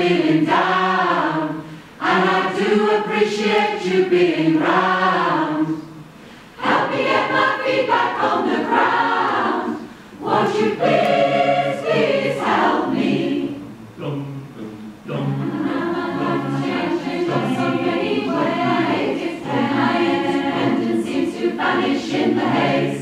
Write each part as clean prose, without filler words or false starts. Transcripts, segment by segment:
feeling down, and I do appreciate you being round. Help me get my feet back on the ground. Won't you please, please help me? Independence seems to vanish in the haze.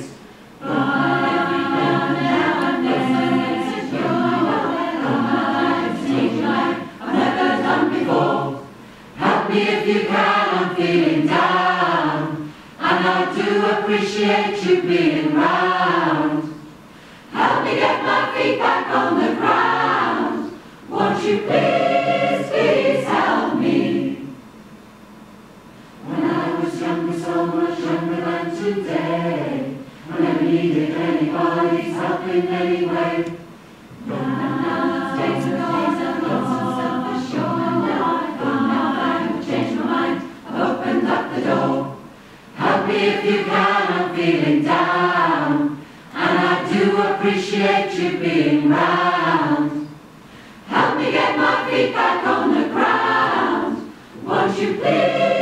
If you can, I'm feeling down, and I do appreciate you being round. Help me get my feet back on the ground. Won't you please, please help me? When I was younger, so much younger than today, I never needed anybody's help in any way. If you can, I'm feeling down, and I do appreciate you being round. Help me get my feet back on the ground. Won't you please?